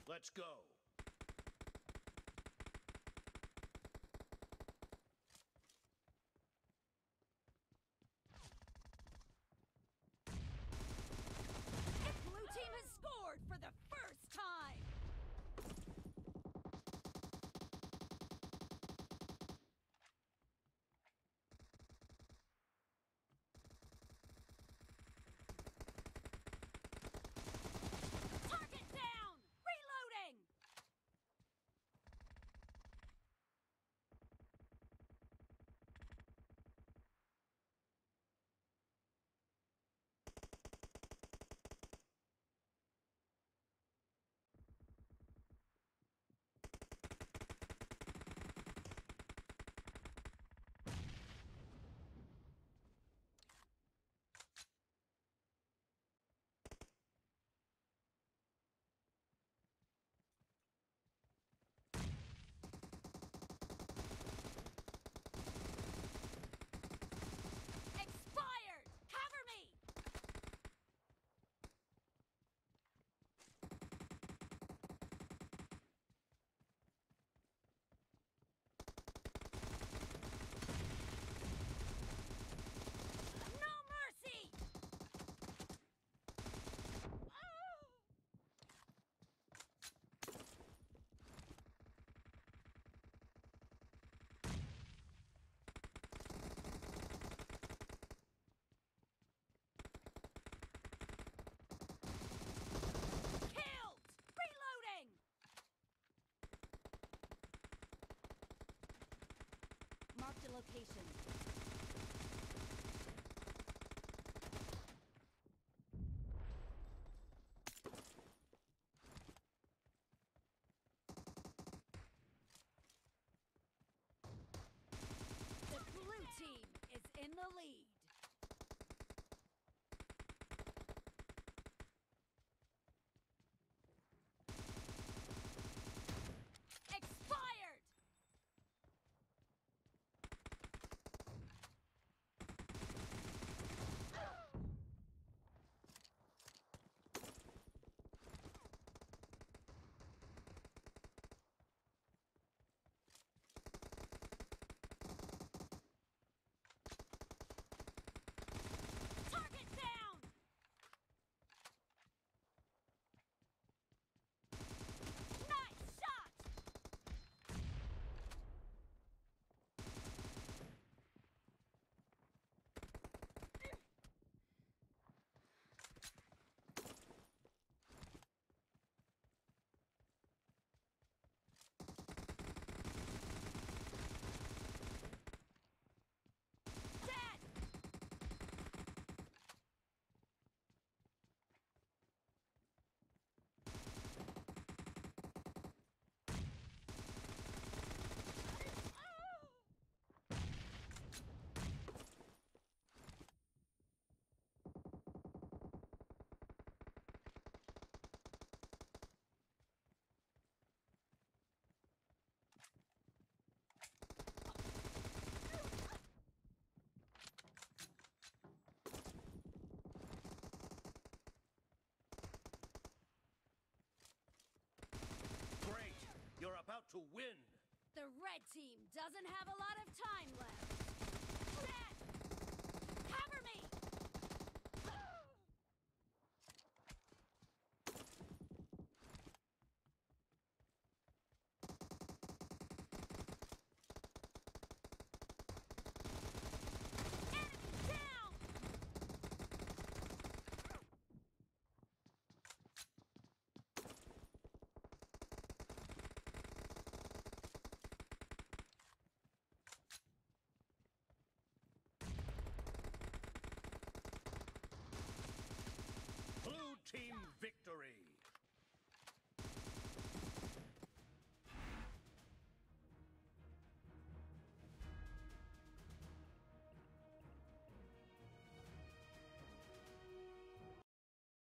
Let's go. The blue team has scored for the first time! Target down! Reloading! Expired! Cover me! No mercy! Killed! Reloading! Marked a location. The blue team is in the lead. Expired! Target down! Nice shot! Dead! Great! You're about to win! The red team doesn't have a lot of time left. Dead! Cover me! Enemy down! Blue team